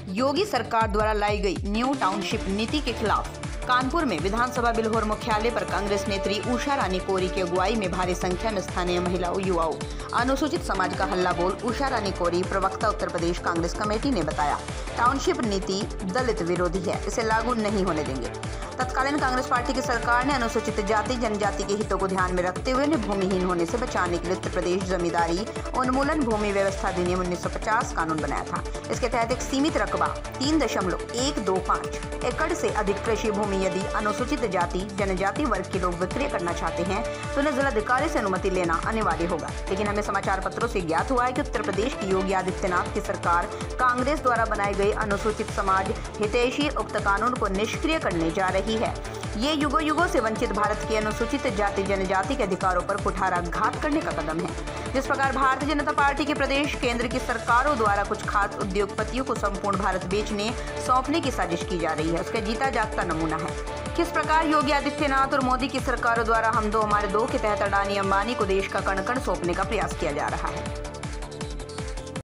योगी सरकार द्वारा लाई गई न्यू टाउनशिप नीति के खिलाफ कानपुर में विधानसभा बिल्हौर मुख्यालय पर कांग्रेस नेत्री उषा रानी कोरी की अगुवाई में भारी संख्या में स्थानीय महिलाओं, युवाओं, अनुसूचित समाज का हल्ला बोल उषा रानी कोरी, प्रवक्ता उत्तर प्रदेश कांग्रेस कमेटी ने बताया, टाउनशिप नीति दलित विरोधी है, इसे लागू नहीं होने देंगे। तत्कालीन कांग्रेस पार्टी की सरकार ने अनुसूचित जाति जनजाति के हितों को ध्यान में रखते हुए उन्हें भूमिहीन होने से बचाने के लिए उत्तर प्रदेश जमींदारी उन्मूलन भूमि व्यवस्था अधिनियम 1950 कानून बनाया था। इसके तहत एक सीमित रकबा 3.125 एकड़ से अधिक कृषि भूमि यदि अनुसूचित जाति जनजाति वर्ग के लोग विक्रय करना चाहते हैं तो उन्हें जिलाधिकारी से अनुमति लेना अनिवार्य होगा। लेकिन हमें समाचार पत्रों से ज्ञात हुआ है कि उत्तर प्रदेश की योगी आदित्यनाथ की सरकार कांग्रेस द्वारा बनाए गए अनुसूचित समाज हितैषी उक्त कानून को निष्क्रिय करने जा रही है। ये युगों युगों से वंचित भारत के अनुसूचित जाति जनजाति के अधिकारों पर कुठाराघात करने का कदम है। जिस प्रकार भारतीय जनता पार्टी के प्रदेश केंद्र की सरकारों द्वारा कुछ खास उद्योगपतियों को संपूर्ण भारत बेचने सौंपने की साजिश की जा रही है, उसका जीता जागता नमूना है। किस प्रकार योगी आदित्यनाथ और मोदी की सरकारों द्वारा हम दो हमारे दो के तहत अडानी अंबानी को देश का कण कण सौंपने का प्रयास किया जा रहा है।